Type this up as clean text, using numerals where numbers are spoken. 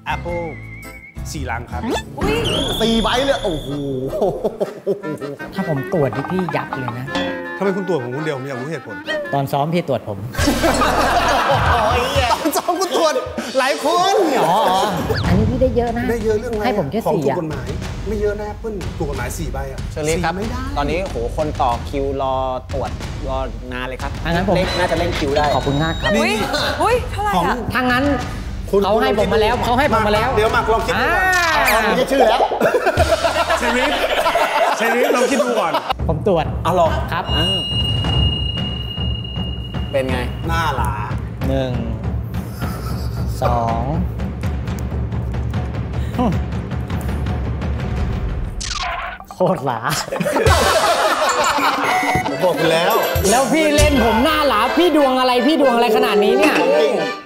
Apple 4 ลังครับ 4 ใบเลยโอ้โหถ้าผมตรวจพี่ยับเลยนะทำไมคุณตรวจผมคนเดียวผมอยากรู้เหตุผลตอนซ้อมพี่ตรวจผมตอนซ้อมคุณตรวจหลายคนอันนี้พี่ได้เยอะนะได้เยอะเรื่องอะไรให้ผมแค่4 ของถูกกฎหมายไม่เยอะนะApple ถูกกฎหมาย4 ใบอ่ะเชอรี่ครับตอนนี้โหคนต่อคิวรอตรวจรอนานเลยครับงั้นผมน่าจะเล่นคิวได้ขอบคุณมากครับอุ้ยเท่าไหร่อะถ้างั้นเขาให้ผมมาแล้วเดี๋ยวมาลองคิดดูก่อนไม่ใช่ชื่อแล้วเชริฟลองคิดดูก่อนผมตรวจหรอครับเป็นไงหน้าหลา 1 2โคตรหลาผมบอกคุณแล้วพี่เล่นผมหน้าหลาพี่ดวงอะไรขนาดนี้เนี่ย